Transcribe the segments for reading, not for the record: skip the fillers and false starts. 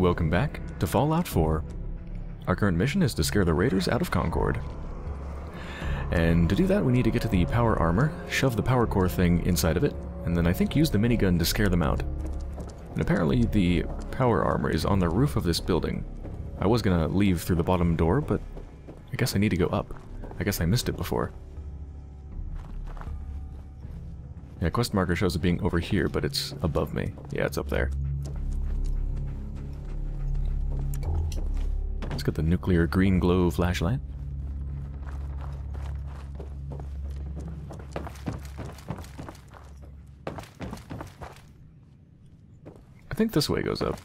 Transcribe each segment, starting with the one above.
Welcome back to Fallout 4. Our current mission is to scare the raiders out of Concord. And to do that, we need to get to the power armor, shove the power core thing inside of it, and then I think use the minigun to scare them out. And apparently the power armor is on the roof of this building. I was gonna leave through the bottom door, but I guess I need to go up. I guess I missed it before. Yeah, quest marker shows it being over here, but it's above me. Yeah, it's up there. Let's get the nuclear green glow flashlight. I think this way goes up.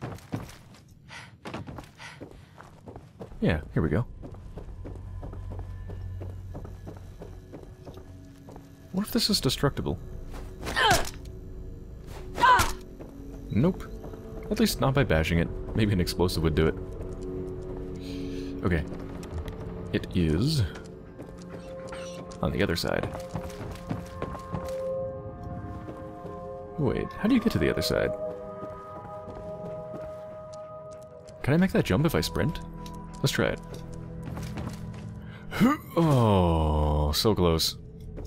Yeah, here we go. What if this is destructible? Nope. At least not by bashing it. Maybe an explosive would do it. Okay. It is on the other side. Wait, how do you get to the other side? Can I make that jump if I sprint? Let's try it. Oh, so close.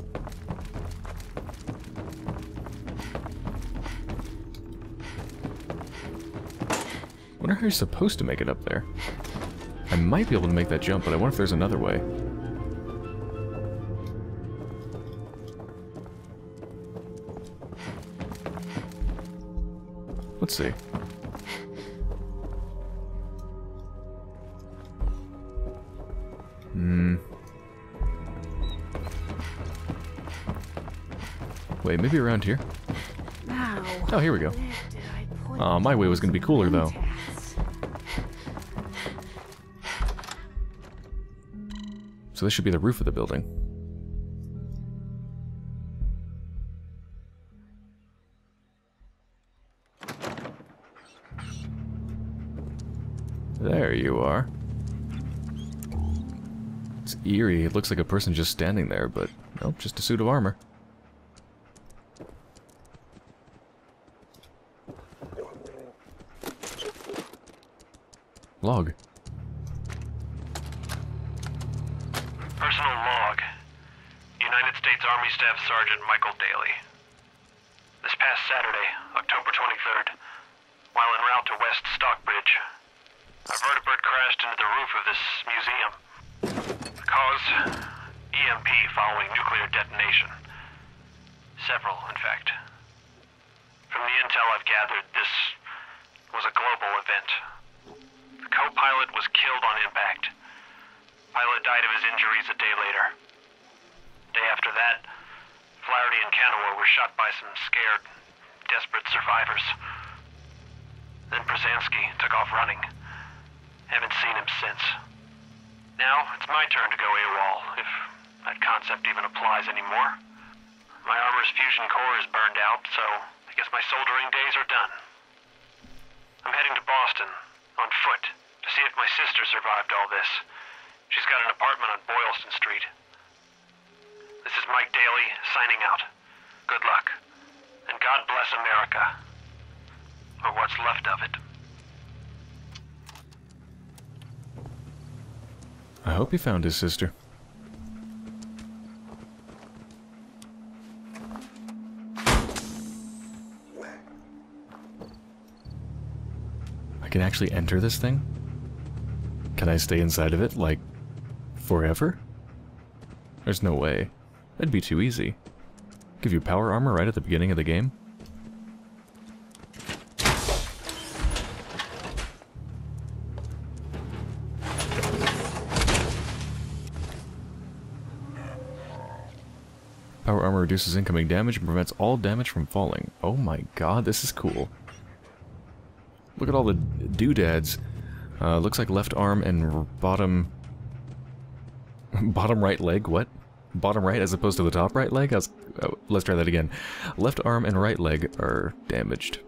I wonder how you're supposed to make it up there. I might be able to make that jump, but I wonder if there's another way. Let's see. Wait, maybe around here? Oh, here we go. Oh, my way was going to be cooler, though. So this should be the roof of the building. There you are. It's eerie. It looks like a person just standing there, but nope, just a suit of armor. Log. Personal log. United States Army Staff Sergeant Michael Daly. This past Saturday, October 23rd, while en route to West Stockbridge, a vertibird crashed into the roof of this museum. The cause? EMP following nuclear detonation. Several, in fact. From the intel I've gathered, this was a global event. The co-pilot was killed on impact. Pilot died of his injuries a day later. Day after that, Flaherty and Canaway were shot by some scared, desperate survivors. Then Brzezinski took off running. Haven't seen him since. Now, it's my turn to go AWOL, if that concept even applies anymore. My armor's fusion core is burned out, so I guess my soldering days are done. I'm heading to Boston, on foot, to see if my sister survived all this. She's got an apartment on Boylston Street. This is Mike Daly, signing out. Good luck. And God bless America. Or what's left of it. I hope he found his sister. I can actually enter this thing? Can I stay inside of it, like, forever? There's no way. That'd be too easy. Give you power armor right at the beginning of the game? Power armor reduces incoming damage and prevents all damage from falling. Oh my god, this is cool. Look at all the doodads. Looks like left arm and bottom... bottom right leg? What? Bottom right as opposed to the top right leg? Let's try that again. Left arm and right leg are damaged.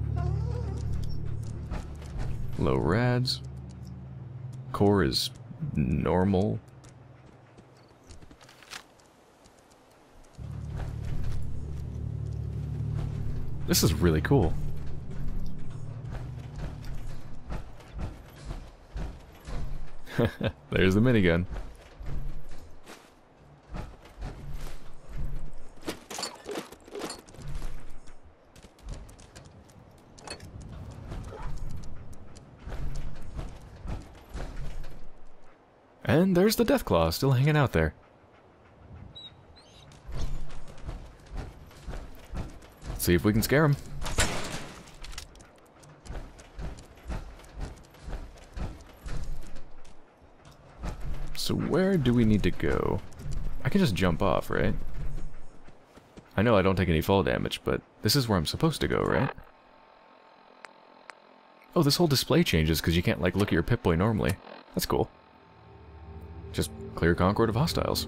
Low rads. Core is normal. This is really cool. There's the minigun. And there's the Deathclaw, still hanging out there. Let's see if we can scare him. So where do we need to go? I can just jump off, right? I know I don't take any fall damage, but this is where I'm supposed to go, right? Oh, this whole display changes because you can't, like, look at your Pip-Boy normally. That's cool. Just clear Concord of hostiles.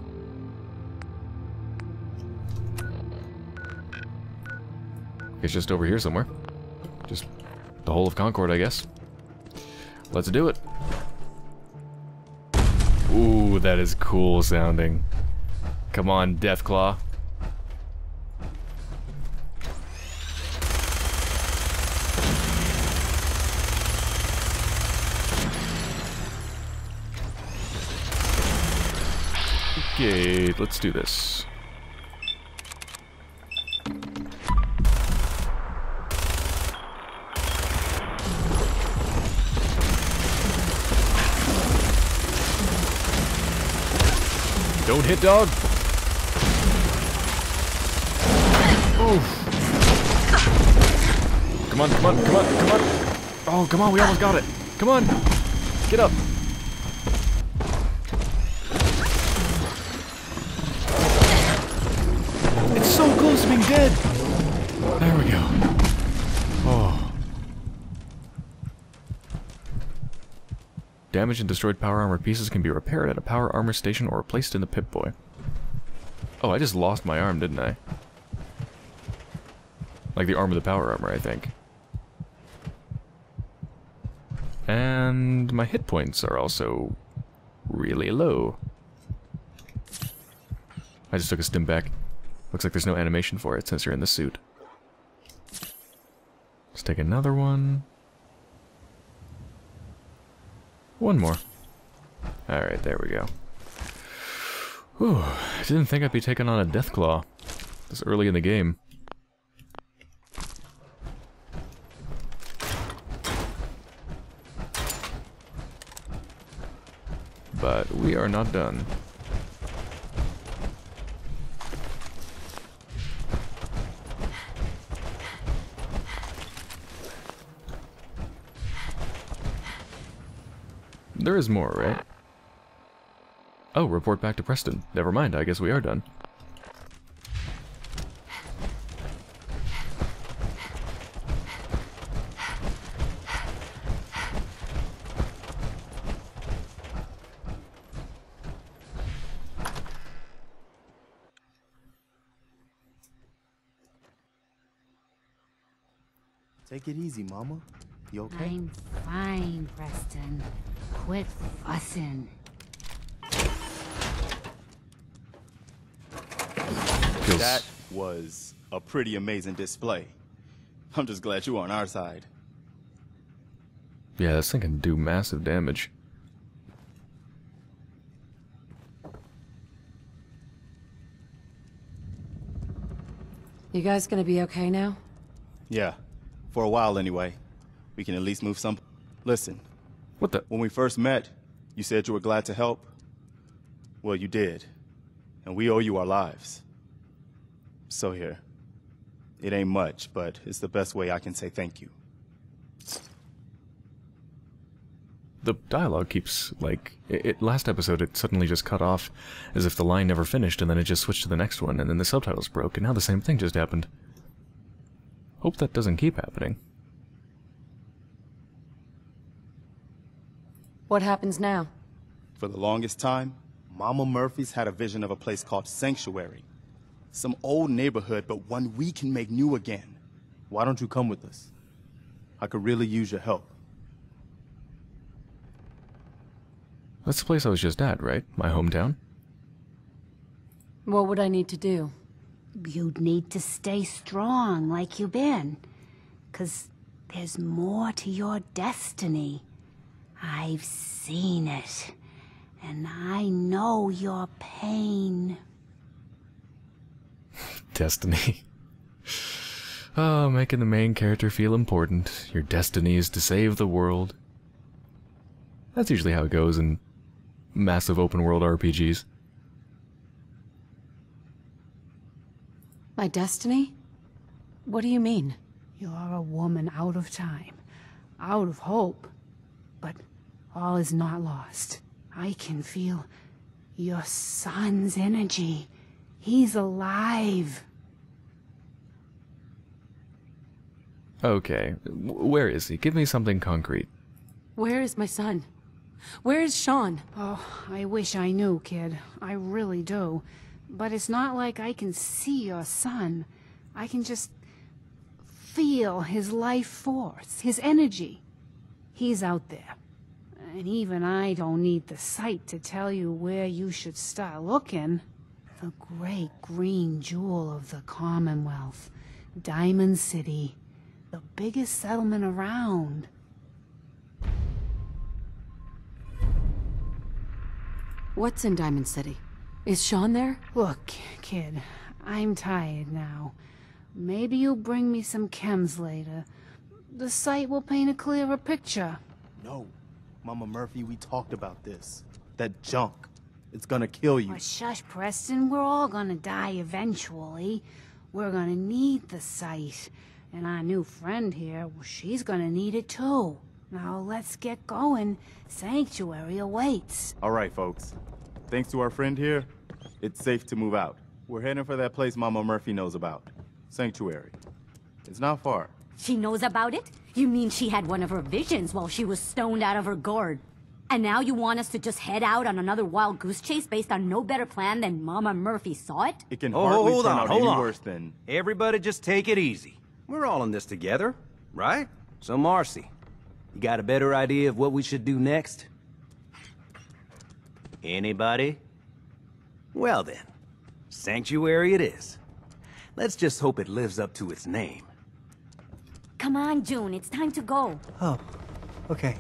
It's just over here somewhere. Just the whole of Concord, I guess. Let's do it. Ooh, that is cool sounding. Come on, Deathclaw. Okay, let's do this. Don't hit, dog. Oof. Come on, come on, come on, come on. Oh, come on, we almost got it. Come on. Get up. It's so close to being dead. There we go. Oh. Damaged and destroyed power armor pieces can be repaired at a power armor station or replaced in the Pip-Boy. Oh, I just lost my arm, didn't I? Like the arm of the power armor, I think. And my hit points are also really low. I just took a stim back. Looks like there's no animation for it since you're in the suit. Let's take another one. One more. Alright, there we go. Whew, I didn't think I'd be taking on a Deathclaw this early in the game. But we are not done. There is more, right? Oh, report back to Preston. Never mind, I guess we are done. Take it easy, Mama. You okay? I'm fine, Preston. Quit fussing. That was a pretty amazing display. I'm just glad you were on our side. Yeah, this thing can do massive damage. You guys gonna be okay now? Yeah, for a while anyway. We can at least move some. Listen. What the? When we first met, you said you were glad to help. Well, you did. And we owe you our lives. So here. It ain't much, but it's the best way I can say thank you. The dialogue keeps, like... last episode, it suddenly just cut off as if the line never finished, and then it just switched to the next one, and then the subtitles broke, and now the same thing just happened. Hope that doesn't keep happening. What happens now? For the longest time, Mama Murphy's had a vision of a place called Sanctuary. Some old neighborhood, but one we can make new again. Why don't you come with us? I could really use your help. That's the place I was just at, right? My hometown? What would I need to do? You'd need to stay strong like you've been. 'Cause there's more to your destiny. I've seen it, and I know your pain. Destiny. Oh, making the main character feel important. Your destiny is to save the world. That's usually how it goes in massive open world RPGs. My destiny? What do you mean? You're a woman out of time, out of hope. But all is not lost. I can feel your son's energy. He's alive. Okay, where is he? Give me something concrete. Where is my son? Where is Sean? Oh, I wish I knew, kid. I really do. But it's not like I can see your son. I can just feel his life force, his energy. He's out there. And even I don't need the sight to tell you where you should start looking. The great green jewel of the Commonwealth. Diamond City. The biggest settlement around. What's in Diamond City? Is Sean there? Look, kid, I'm tired now. Maybe you'll bring me some chems later. The sight will paint a clearer picture. No, Mama Murphy, we talked about this. That junk. It's gonna kill you. Oh, shush, Preston. We're all gonna die eventually. We're gonna need the sight. And our new friend here, well, she's gonna need it too. Now let's get going. Sanctuary awaits. All right, folks. Thanks to our friend here, it's safe to move out. We're heading for that place Mama Murphy knows about. Sanctuary. It's not far. She knows about it? You mean she had one of her visions while she was stoned out of her gourd? And now you want us to just head out on another wild goose chase based on no better plan than Mama Murphy saw it? It can hardly hold turn on, out hold any on. worse than... Everybody just take it easy. We're all in this together, right? So Marcy, you got a better idea of what we should do next? Anybody? Well then, Sanctuary it is. Let's just hope it lives up to its name. Come on, June, it's time to go. Oh, okay.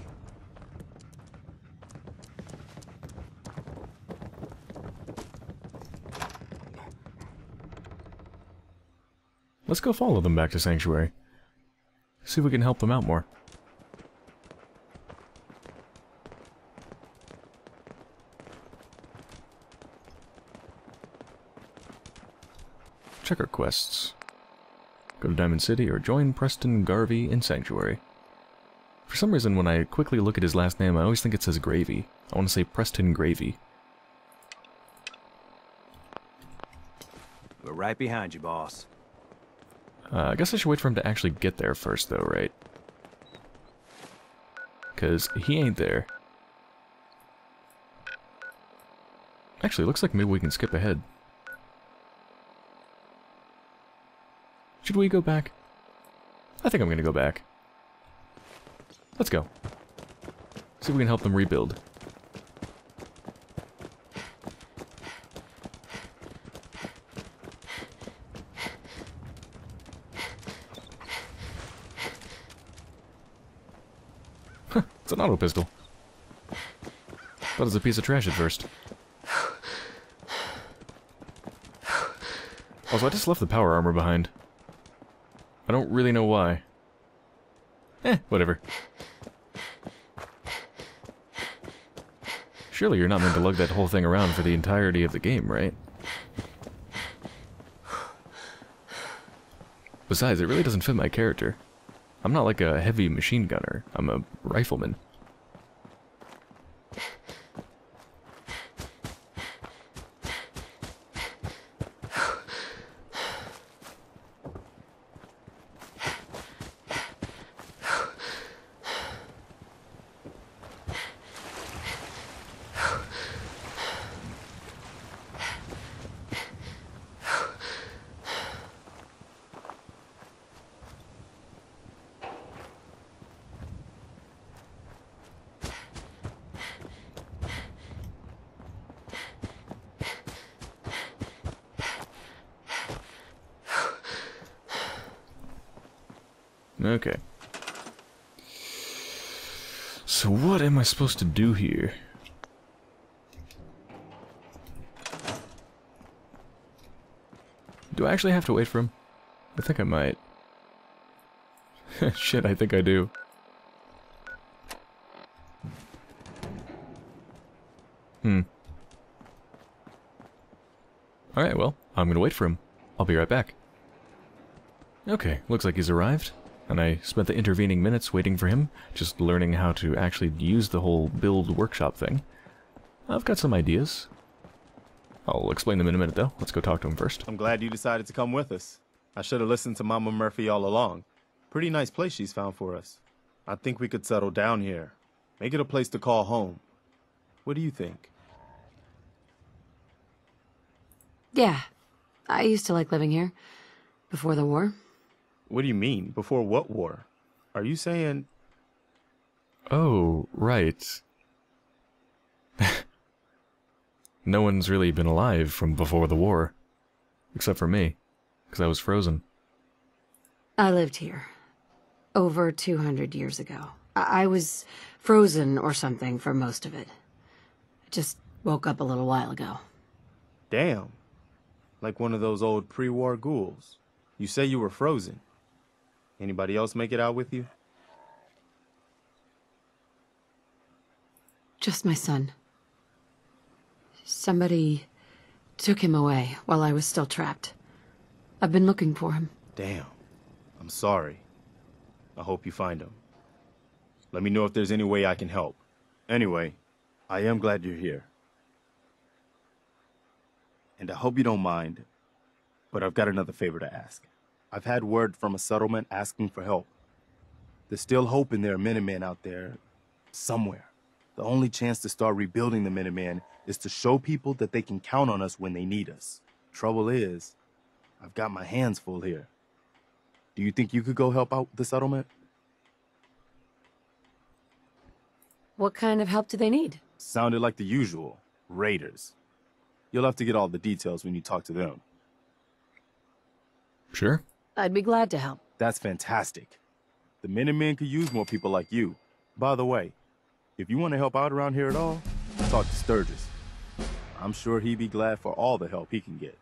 Let's go follow them back to Sanctuary. See if we can help them out more. Check our quests. Go to Diamond City or join Preston Garvey in Sanctuary. For some reason, when I quickly look at his last name, I always think it says Gravy. I want to say Preston Gravy. We're right behind you, boss. I guess I should wait for him to actually get there first, though, right? Because he ain't there. Actually, looks like maybe we can skip ahead. Should we go back? I think I'm gonna go back. Let's go. See if we can help them rebuild. Huh, it's an auto pistol. Thought it was a piece of trash at first. Also, I just left the power armor behind. I don't really know why. Whatever. Surely you're not meant to lug that whole thing around for the entirety of the game, right? Besides, it really doesn't fit my character. I'm not like a heavy machine gunner. I'm a rifleman. Okay. So what am I supposed to do here? Do I actually have to wait for him? I think I might. Shit, I think I do. Alright, well, I'm gonna wait for him. I'll be right back. Okay, looks like he's arrived. And I spent the intervening minutes waiting for him, just learning how to actually use the whole build workshop thing. I've got some ideas. I'll explain them in a minute, though. Let's go talk to him first. I'm glad you decided to come with us. I should have listened to Mama Murphy all along. Pretty nice place she's found for us. I think we could settle down here. Make it a place to call home. What do you think? Yeah. I used to like living here. Before the war. What do you mean? Before what war? Are you saying... Oh, right. No one's really been alive from before the war. Except for me. Because I was frozen. I lived here. Over 200 years ago. I was frozen or something for most of it. I just woke up a little while ago. Damn. Like one of those old pre-war ghouls. You say you were frozen. Anybody else make it out with you? Just my son. Somebody took him away while I was still trapped. I've been looking for him. Damn. I'm sorry. I hope you find him. Let me know if there's any way I can help. Anyway, I am glad you're here. And I hope you don't mind, but I've got another favor to ask. I've had word from a settlement asking for help. There's still hope in there are Minutemen out there somewhere. The only chance to start rebuilding the Minutemen is to show people that they can count on us when they need us. Trouble is, I've got my hands full here. Do you think you could go help out the settlement? What kind of help do they need? Sounded like the usual. Raiders. You'll have to get all the details when you talk to them. Sure. I'd be glad to help. That's fantastic. The Minutemen could use more people like you. By the way, if you want to help out around here at all, talk to Sturgis. I'm sure he'd be glad for all the help he can get.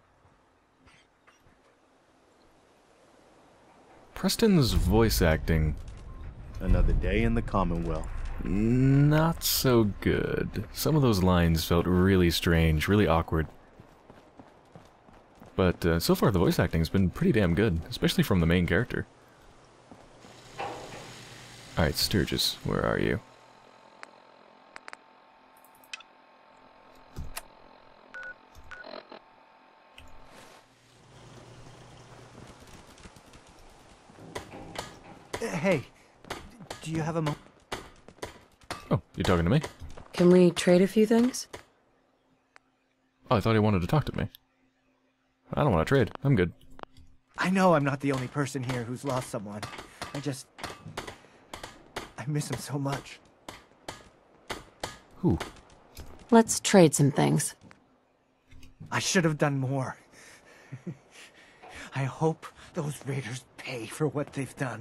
Preston's voice acting... Another day in the Commonwealth. Not so good. Some of those lines felt really strange, really awkward. But so far the voice acting's been pretty damn good, especially from the main character. Alright, Sturgis, where are you? Hey, do you have a moment? Oh, you talking to me? Can we trade a few things? Oh, I thought he wanted to talk to me. I don't want to trade. I'm good. I know I'm not the only person here who's lost someone. I miss him so much. Who? Let's trade some things. I should have done more. I hope those raiders pay for what they've done.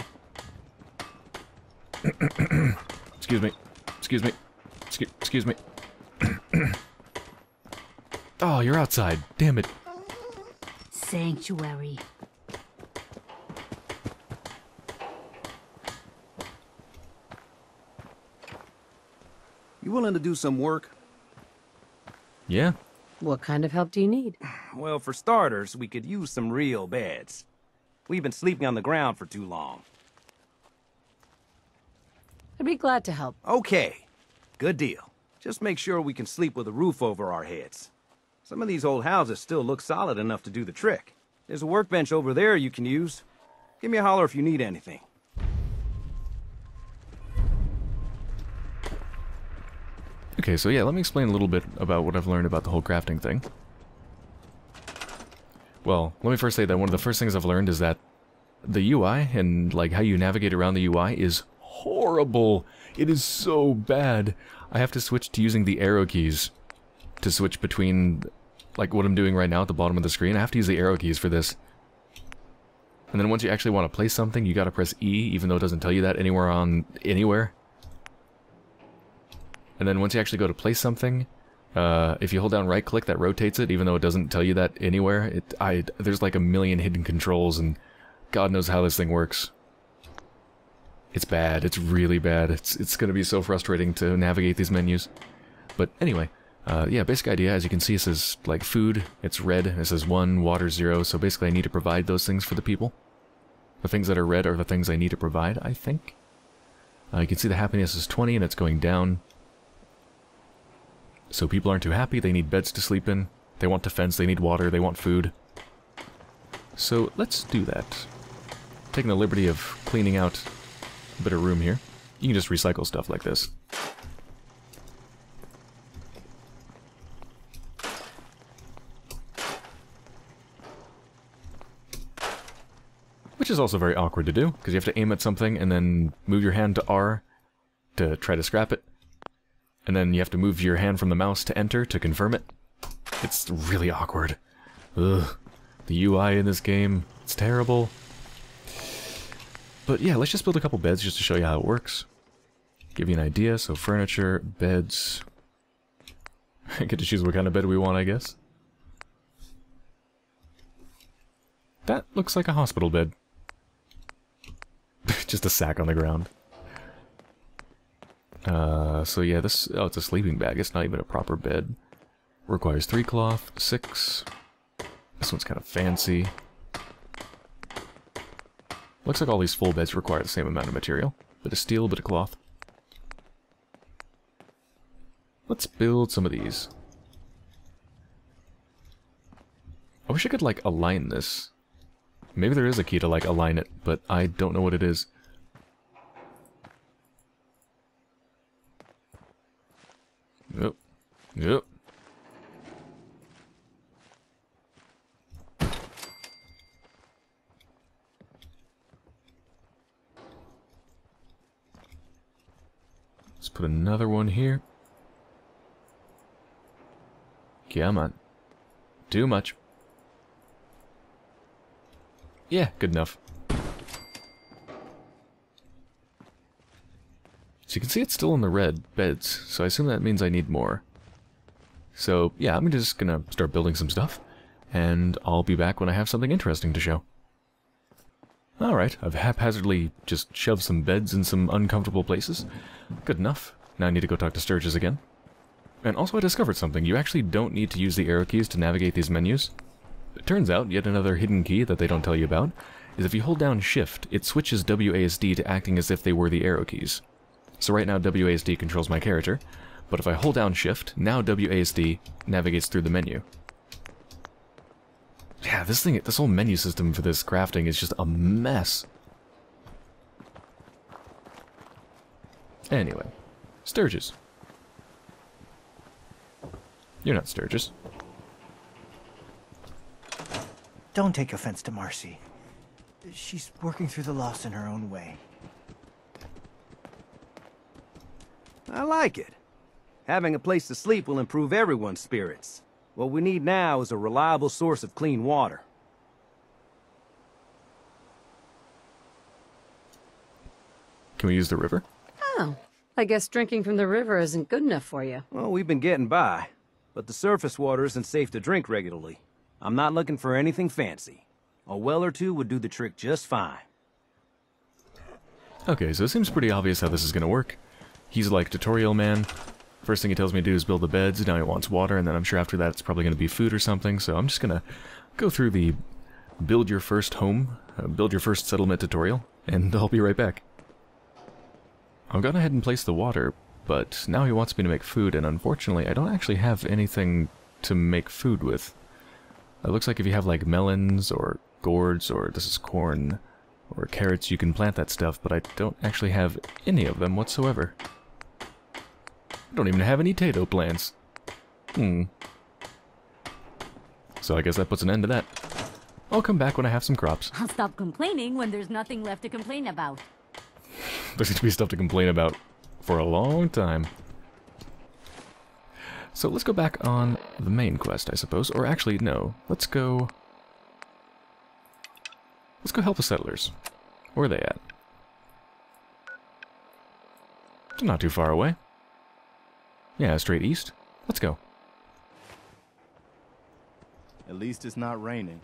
Excuse me. Excuse me. Excuse me. Oh, you're outside. Damn it. Sanctuary. You willing to do some work? Yeah? What kind of help do you need? Well, for starters, we could use some real beds. We've been sleeping on the ground for too long. I'd be glad to help. Okay, good deal. Just make sure we can sleep with a roof over our heads. Some of these old houses still look solid enough to do the trick. There's a workbench over there you can use. Give me a holler if you need anything. Okay, so yeah, let me explain a little bit about what I've learned about the whole crafting thing. Well, let me first say that one of the first things I've learned is that the UI and like how you navigate around the UI is horrible. It is so bad. I have to switch to using the arrow keys to switch between like what I'm doing right now at the bottom of the screen. I have to use the arrow keys for this. And then once you actually want to place something, you gotta press E, even though it doesn't tell you that anywhere. And then once you actually go to place something, if you hold down right click, that rotates it, even though it doesn't tell you that anywhere. There's like a million hidden controls, and God knows how this thing works. It's bad. It's really bad. It's going to be so frustrating to navigate these menus. But anyway, yeah, basic idea, as you can see, it says, like, food, it's red, it says 1, water 0, so basically I need to provide those things for the people. The things that are red are the things I need to provide, I think. You can see the happiness is 20, and it's going down. So people aren't too happy, they need beds to sleep in, they want defense, they need water, they want food. So let's do that. Taking the liberty of cleaning out a bit of room here. You can just recycle stuff like this. Which is also very awkward to do, because you have to aim at something and then move your hand to R to try to scrap it. And then you have to move your hand from the mouse to enter to confirm it. It's really awkward. Ugh. The UI in this game, it's terrible. But yeah, let's just build a couple beds just to show you how it works. Give you an idea, so furniture, beds. I get to choose what kind of bed we want, I guess. That looks like a hospital bed. Just a sack on the ground. So yeah, this... Oh, it's a sleeping bag. It's not even a proper bed. Requires 3 cloth, 6. This one's kind of fancy. Looks like all these full beds require the same amount of material. Bit of steel, bit of cloth. Let's build some of these. I wish I could, like, align this. Maybe there is a key to, like, align it, but I don't know what it is. Yep. Yep. Let's put another one here. Come on. Too much. Yeah, good enough. So you can see it's still in the red beds, so I assume that means I need more. So yeah, I'm just gonna start building some stuff, and I'll be back when I have something interesting to show. Alright, I've haphazardly just shoved some beds in some uncomfortable places. Good enough. Now I need to go talk to Sturgis again. And also I discovered something. You actually don't need to use the arrow keys to navigate these menus. It turns out, yet another hidden key that they don't tell you about, is if you hold down Shift, it switches WASD to acting as if they were the arrow keys. So right now WASD controls my character, but if I hold down Shift, now WASD navigates through the menu. Yeah, this whole menu system for this crafting is just a mess. Anyway, Sturgis. You're not Sturgis. Don't take offense to Marcy. She's working through the loss in her own way. I like it. Having a place to sleep will improve everyone's spirits. What we need now is a reliable source of clean water. Can we use the river? Oh, I guess drinking from the river isn't good enough for you. Well, we've been getting by, but the surface water isn't safe to drink regularly. I'm not looking for anything fancy. A well or two would do the trick just fine. Okay, so it seems pretty obvious how this is going to work. He's like tutorial man. First thing he tells me to do is build the beds, now he wants water, and then I'm sure after that it's probably going to be food or something, so I'm just going to go through the build your first home, build your first settlement tutorial, and I'll be right back. I've gone ahead and placed the water, but now he wants me to make food, and unfortunately I don't actually have anything to make food with. It looks like if you have like melons, or gourds, or this is corn, or carrots, you can plant that stuff, but I don't actually have any of them whatsoever. I don't even have any potato plants. So I guess that puts an end to that. I'll come back when I have some crops. I'll stop complaining when there's nothing left to complain about. There's going to be stuff to complain about for a long time. So let's go back on the main quest, I suppose. Or actually, no. Let's go help the settlers. Where are they at? They're not too far away. Yeah, straight east. Let's go. At least it's not raining.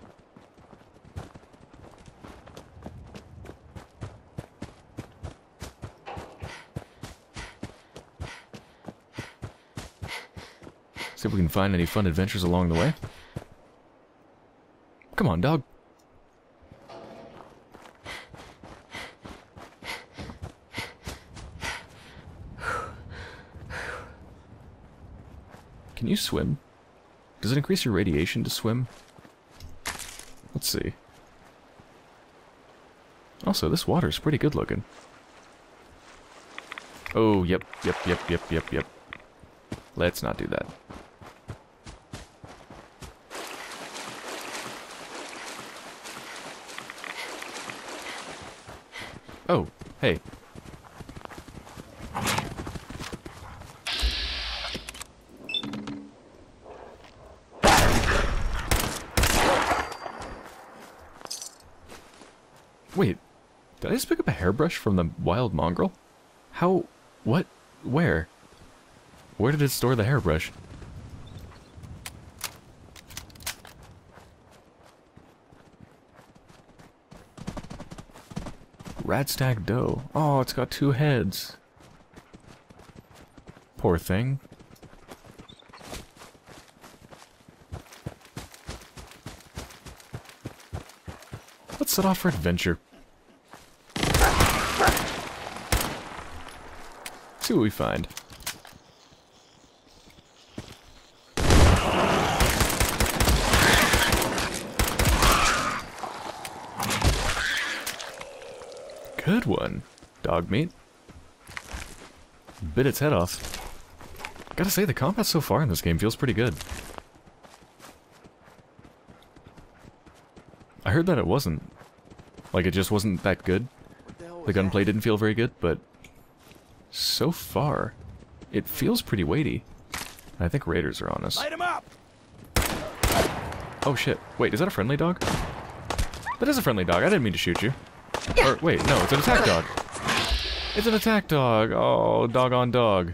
See if we can find any fun adventures along the way. Come on, dog. Can you swim? Does it increase your radiation to swim? Let's see. Also, this water's pretty good looking. Oh, yep. Let's not do that. Oh, hey. Wait, did I just pick up a hairbrush from the wild mongrel? How? What? Where? Where did it store the hairbrush? Radstag doe. Oh, it's got 2 heads. Poor thing. Let's set off for adventure. See what we find. Good one. Dog meat. Bit its head off. Gotta say, the combat so far in this game feels pretty good. I heard that it wasn't. Like, it just wasn't that good. The gunplay didn't feel very good, but so far, it feels pretty weighty. I think raiders are on us. Light 'em up! Oh shit. Wait, is that a friendly dog? That is a friendly dog. I didn't mean to shoot you. Or, wait, no, it's an attack dog. It's an attack dog. Oh, dog on dog.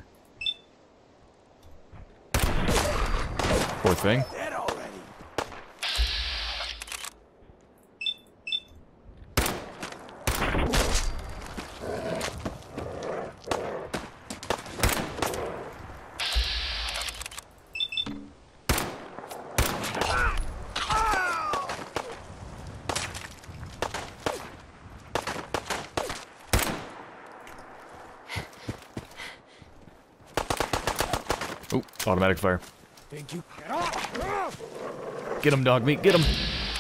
Poor thing. Dead already. Oh, automatic fire. Think you Get him, dog meat, get him!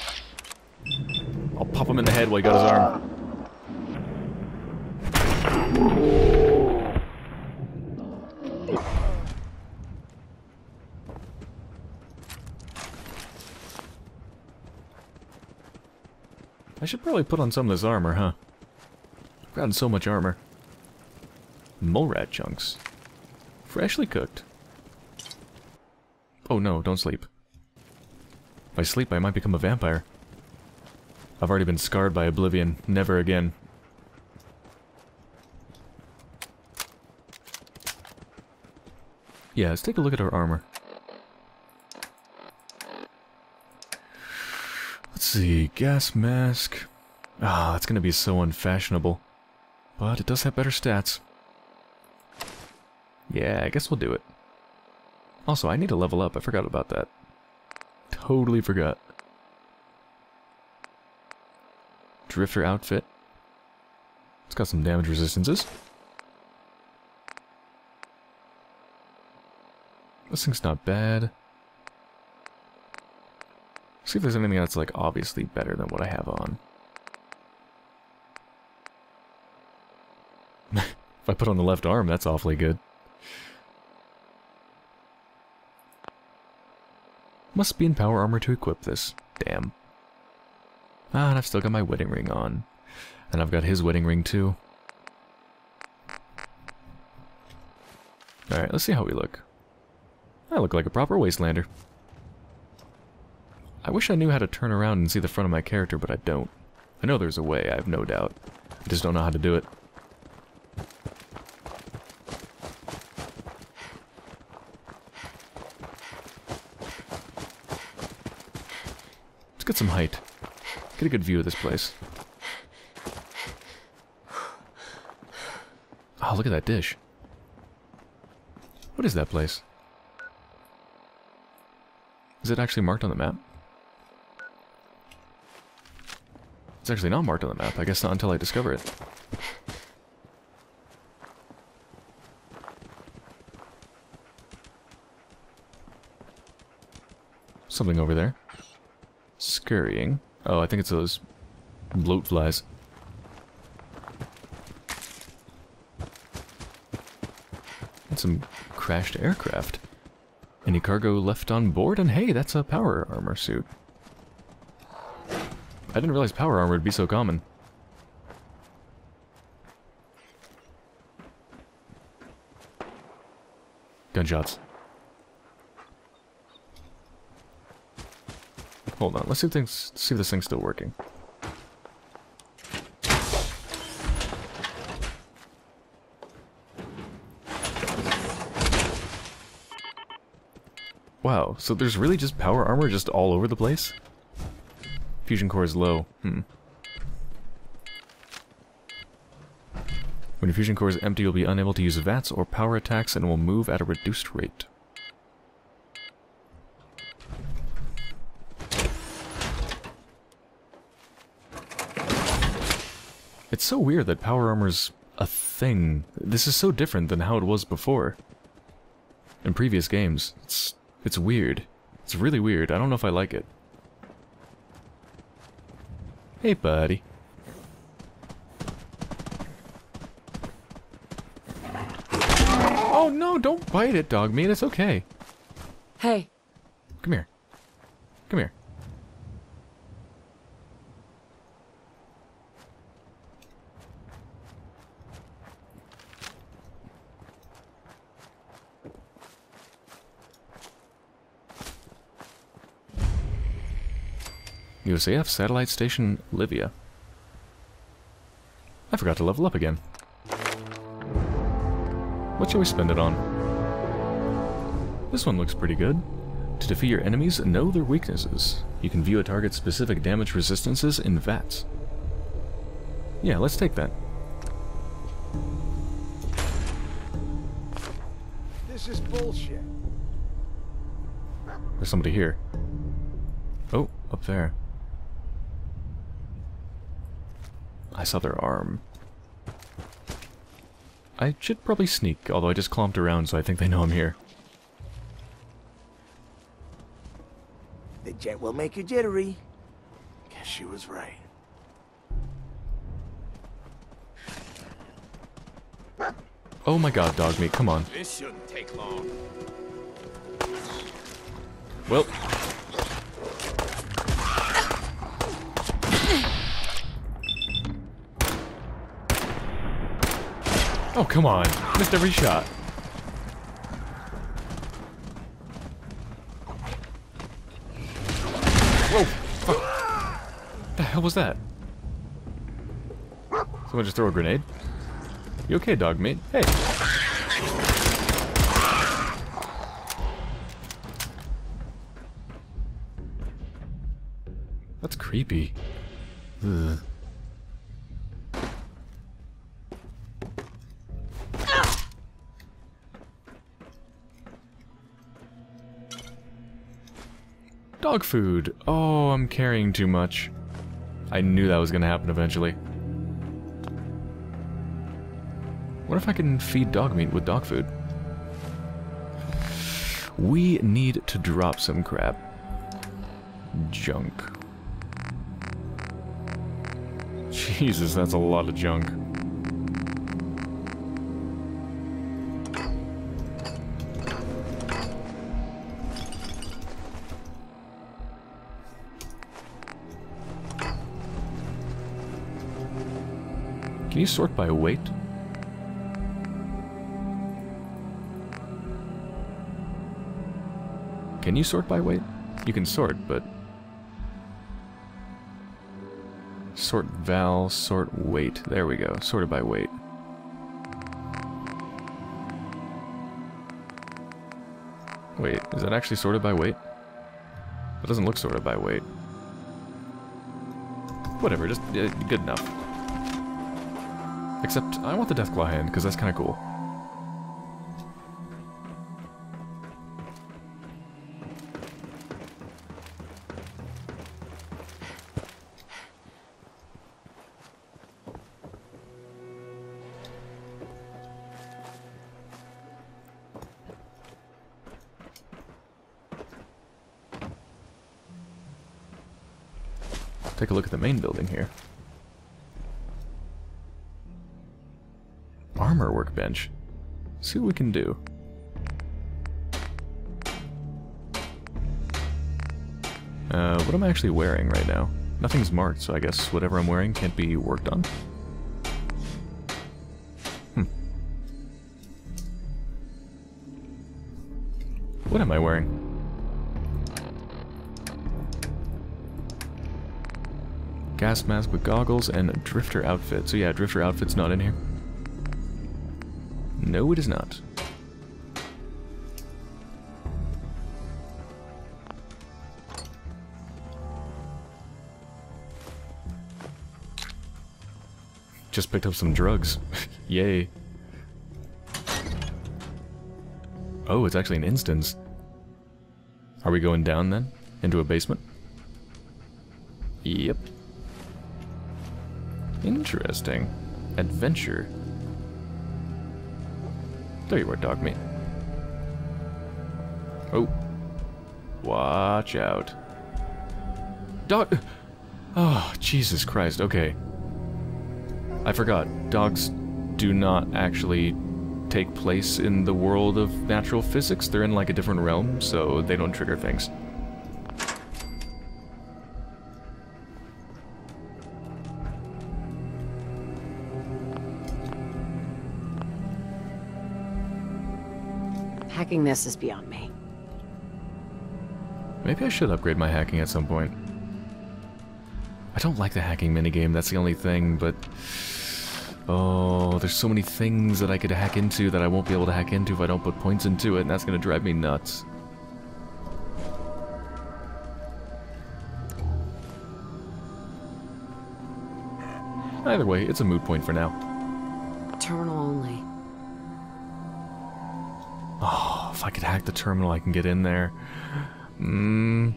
I'll pop him in the head while he got his arm. I should probably put on some of this armor, huh? I've gotten so much armor. Mole rat chunks. Freshly cooked. Oh no, don't sleep. If I sleep, I might become a vampire. I've already been scarred by oblivion. Never again. Yeah, let's take a look at our armor. Let's see, gas mask. Ah, that's gonna be so unfashionable. But it does have better stats. Yeah, I guess we'll do it. Also, I need to level up. I forgot about that. Totally forgot. Drifter outfit. It's got some damage resistances. This thing's not bad. See if there's anything that's like obviously better than what I have on. If I put on the left arm, that's awfully good. Must be in power armor to equip this. Damn. Ah, and I've still got my wedding ring on. And I've got his wedding ring too. Alright, let's see how we look. I look like a proper wastelander. I wish I knew how to turn around and see the front of my character, but I don't. I know there's a way, I have no doubt. I just don't know how to do it. Let's get some height. Get a good view of this place. Oh, look at that dish. What is that place? Is it actually marked on the map? It's actually not marked on the map. I guess not until I discover it. Something over there. Scurrying. Oh, I think it's those bloat flies. And some crashed aircraft. Any cargo left on board? And hey, that's a power armor suit. I didn't realize power armor would be so common. Gunshots. Hold on, let's see if this thing's still working. Wow, so there's really just power armor just all over the place? Fusion core is low. When your fusion core is empty, you'll be unable to use VATS or power attacks and will move at a reduced rate. It's so weird that power armor's a thing. This is so different than how it was before. In previous games. It's weird. It's really weird. I don't know if I like it. Hey, buddy. Oh no, don't bite it, dog meat. It's okay. Hey. Come here. Come here. USAF Satellite Station Olivia. I forgot to level up again. What shall we spend it on? This one looks pretty good. To defeat your enemies, know their weaknesses. You can view a target's specific damage resistances in VATS. Yeah, let's take that. This is bullshit. There's somebody here. Oh, up there. I saw their arm. I should probably sneak, although I just clomped around, so I think they know I'm here. The jet will make you jittery. Guess she was right. Oh my god, dog meat, come on. This shouldn't take long. Well. Oh, come on. Missed every shot. Whoa! Fuck. What the hell was that? Someone just throw a grenade? You okay, dog mate? Hey! That's creepy. Ugh. Dog food. Oh, I'm carrying too much. I knew that was gonna happen eventually. What if I can feed dog meat with dog food? We need to drop some crap. Junk. Jesus, that's a lot of junk. Can you sort by weight? Can you sort by weight? You can sort, but... Sort val, sort weight. There we go. Sorted by weight. Wait, is that actually sorted by weight? It doesn't look sorted by weight. Whatever, just good enough. Except, I want the Deathclaw hand, because that's kind of cool. Take a look at the main building here. Armor workbench. See what we can do. What am I actually wearing right now? Nothing's marked, so I guess whatever I'm wearing can't be worked on. What am I wearing? Gas mask with goggles and a drifter outfit. So yeah, drifter outfit's not in here. No, it is not. Just picked up some drugs. Yay. Oh, it's actually an instance. Are we going down then? Into a basement? Yep. Interesting. Adventure. There you are, dog meat. Oh. Watch out. Dog... Oh, Jesus Christ, okay. I forgot. Dogs do not actually take place in the world of natural physics. They're in like a different realm, so they don't trigger things. Hacking this is beyond me. Maybe I should upgrade my hacking at some point. I don't like the hacking minigame, that's the only thing, but... Oh, there's so many things that I could hack into that I won't be able to hack into if I don't put points into it, and that's gonna drive me nuts. Either way, it's a moot point for now. Terminal only. Oh, if I could hack the terminal, I can get in there. I'm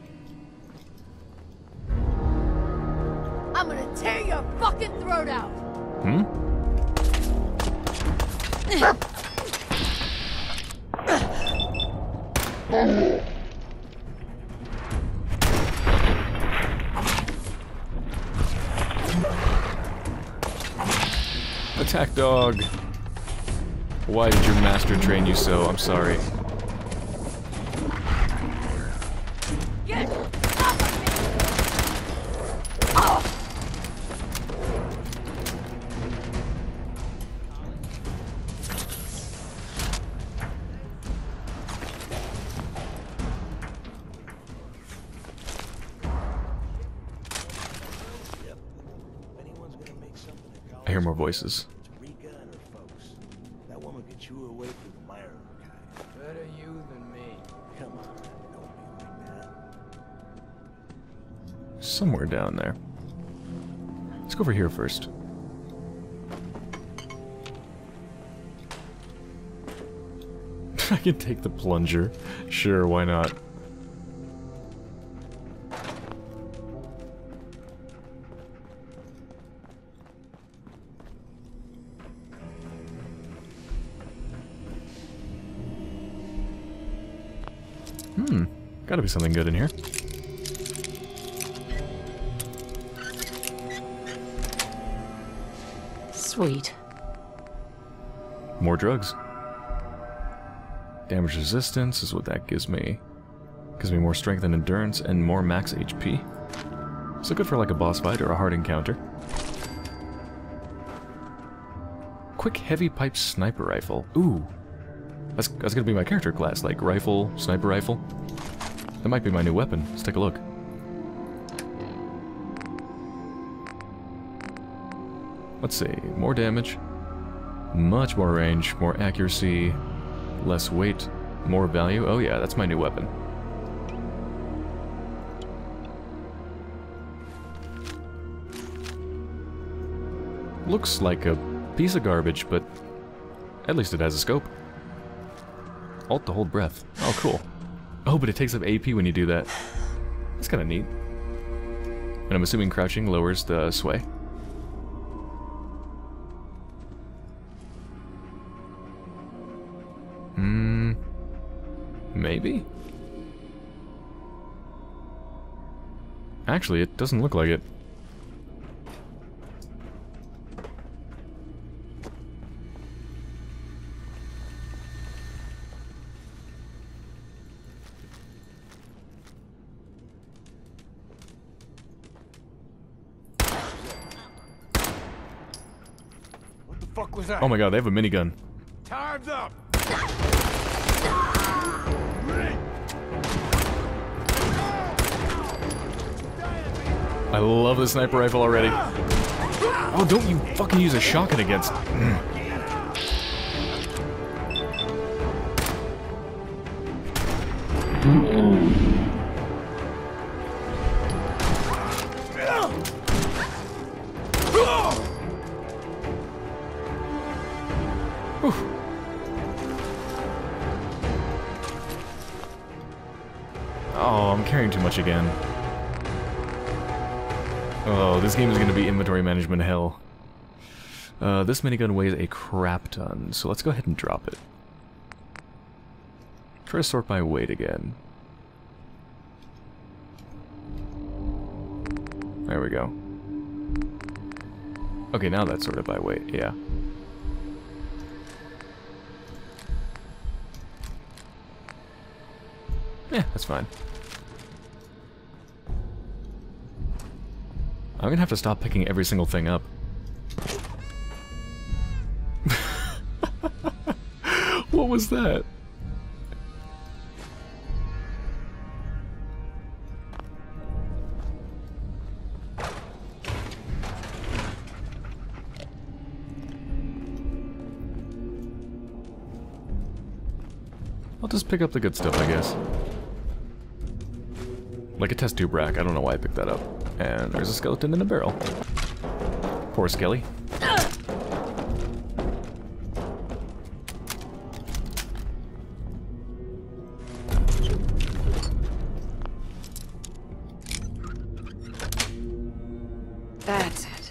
gonna tear your fucking throat out! Attack dog. Why did your master train you so? I'm sorry. Get off of me! Oh. I hear more voices. That woman could chew her way through the mire. Better you than me. Come on, don't be like that. Somewhere down there. Let's go over here first. I can take the plunger. Sure, why not? Gotta be something good in here. Sweet. More drugs. Damage resistance is what that gives me. Gives me more strength and endurance and more max HP. So good for like a boss fight or a hard encounter. Quick heavy pipe sniper rifle. Ooh. That's gonna be my character class, like rifle, sniper rifle. That might be my new weapon. Let's take a look. Let's see. More damage. Much more range. More accuracy. Less weight. More value. Oh yeah, that's my new weapon. looks like a piece of garbage, but at least it has a scope. Alt to hold breath. Oh, cool. Oh, but it takes up AP when you do that. That's kind of neat. And I'm assuming crouching lowers the sway. Maybe? Actually, it doesn't look like it. What the fuck was that? Oh my god, they have a minigun. Time's up! I love the sniper rifle already. Oh, don't you fucking use a shotgun against... Oh, I'm carrying too much again. Oh, this game is going to be inventory management hell. This minigun weighs a crap ton, so let's go ahead and drop it. Try to sort by weight again. There we go. Okay, now that's sorted by weight, yeah. Yeah, that's fine. I'm gonna have to stop picking every single thing up. What was that? I'll just pick up the good stuff, I guess. Like a test tube rack. I don't know why I picked that up. And there's a skeleton in a barrel. Poor Skelly. That's it.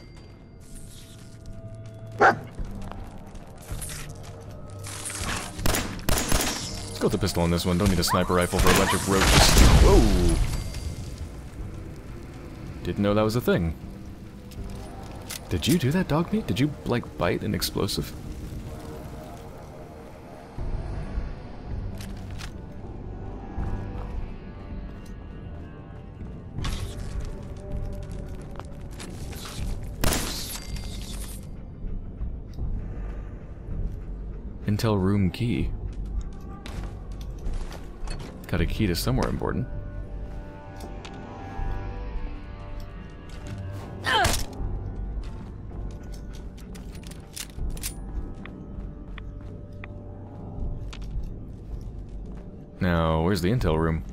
Let's go with the pistol on this one. Don't need a sniper rifle for a bunch of roaches. Whoa! Didn't know that was a thing. Did you do that, dog meat? Did you, like, bite an explosive? Intel room key. Got a key to somewhere important. Now, where's the intel room?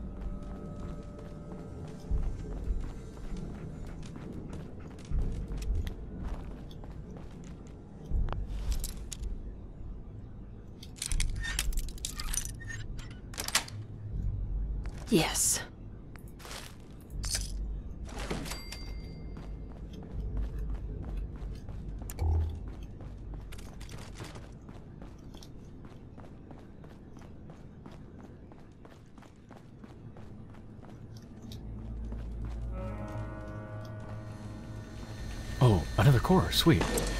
Yes. Oh, another core. Sweet.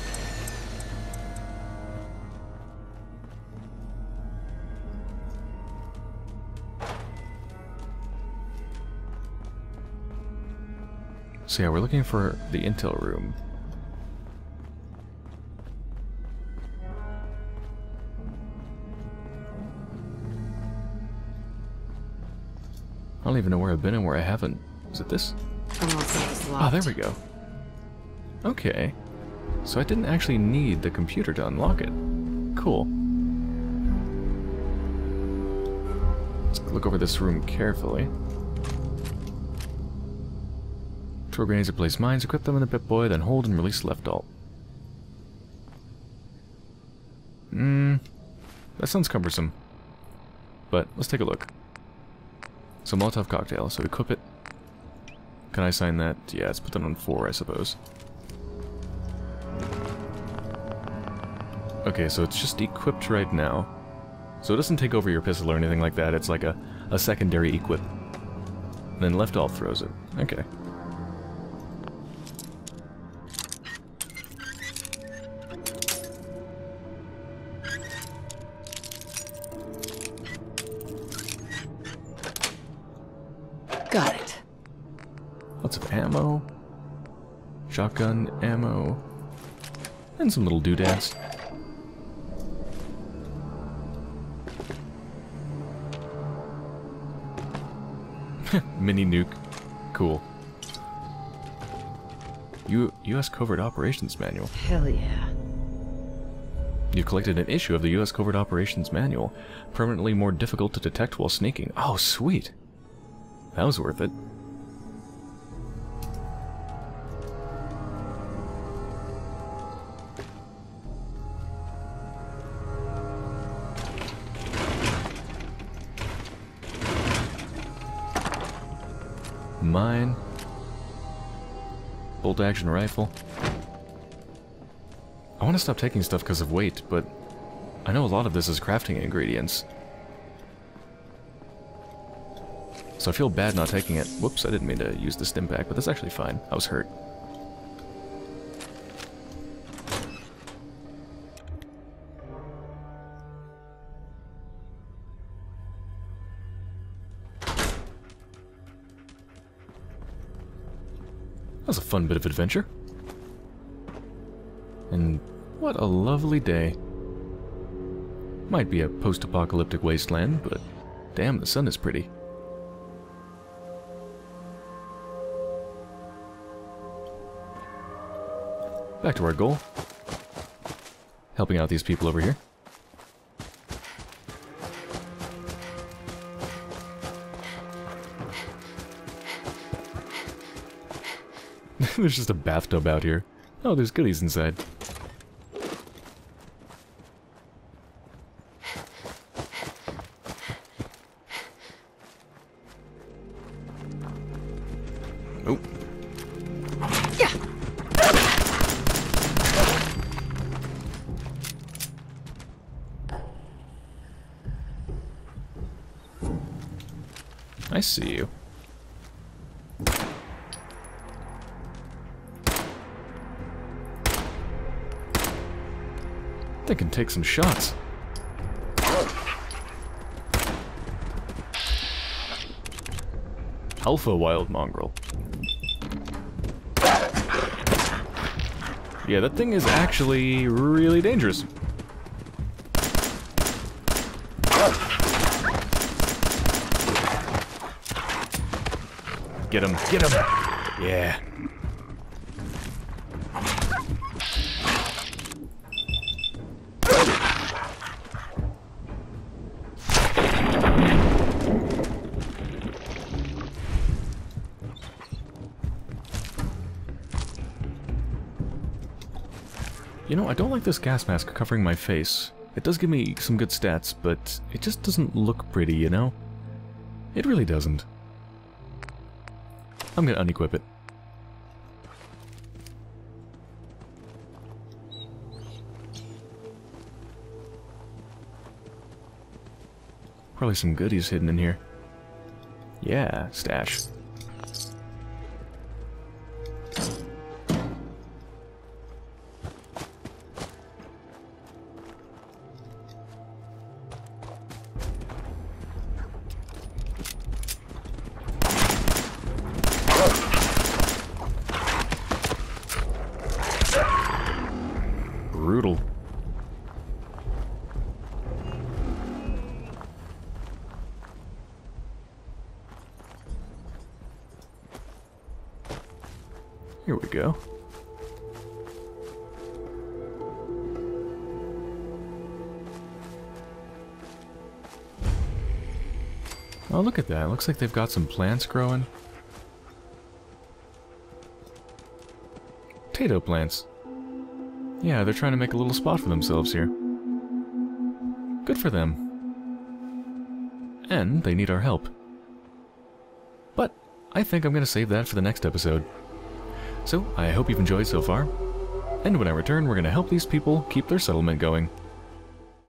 So yeah, we're looking for the intel room. I don't even know where I've been and where I haven't. Is it this? Oh, there we go. Okay. So I didn't actually need the computer to unlock it. Cool. Let's look over this room carefully. Throw grenades to place mines, equip them in the Pip-Boy, then hold and release left alt. That sounds cumbersome. But let's take a look. So Molotov cocktail, so equip it. Can I sign that? Yeah, let's put that on 4, I suppose. Okay, so it's just equipped right now. So it doesn't take over your pistol or anything like that, it's like a secondary equip. And then left alt throws it. Okay. Got it. Lots of ammo. Shotgun ammo. And some little doodads. Mini nuke. Cool. U.S. Covert Operations Manual. Hell yeah. You've collected an issue of the U.S. Covert Operations Manual. Permanently more difficult to detect while sneaking. Oh, sweet. That was worth it. Mine. Bolt action rifle. I want to stop taking stuff because of weight, but I know a lot of this is crafting ingredients. So I feel bad not taking it. Whoops, I didn't mean to use the stim pack, but that's actually fine. I was hurt. That was a fun bit of adventure. And what a lovely day. Might be a post-apocalyptic wasteland, but damn, the sun is pretty. Back to our goal. Helping out these people over here. There's just a bathtub out here. Oh, there's goodies inside. Oh. Yeah. I see you. They can take some shots. Alpha Wild Mongrel. Yeah, that thing is actually really dangerous. Get him, get him! Yeah. You know, I don't like this gas mask covering my face. It does give me some good stats, but it just doesn't look pretty, you know? It really doesn't. I'm gonna unequip it. Probably some goodies hidden in here. Yeah, stash. Brutal. Here we go. Oh, look at that. Looks like they've got some plants growing. Potato plants. Yeah, they're trying to make a little spot for themselves here. Good for them. And they need our help. But I think I'm going to save that for the next episode. So I hope you've enjoyed so far. And when I return, we're going to help these people keep their settlement going.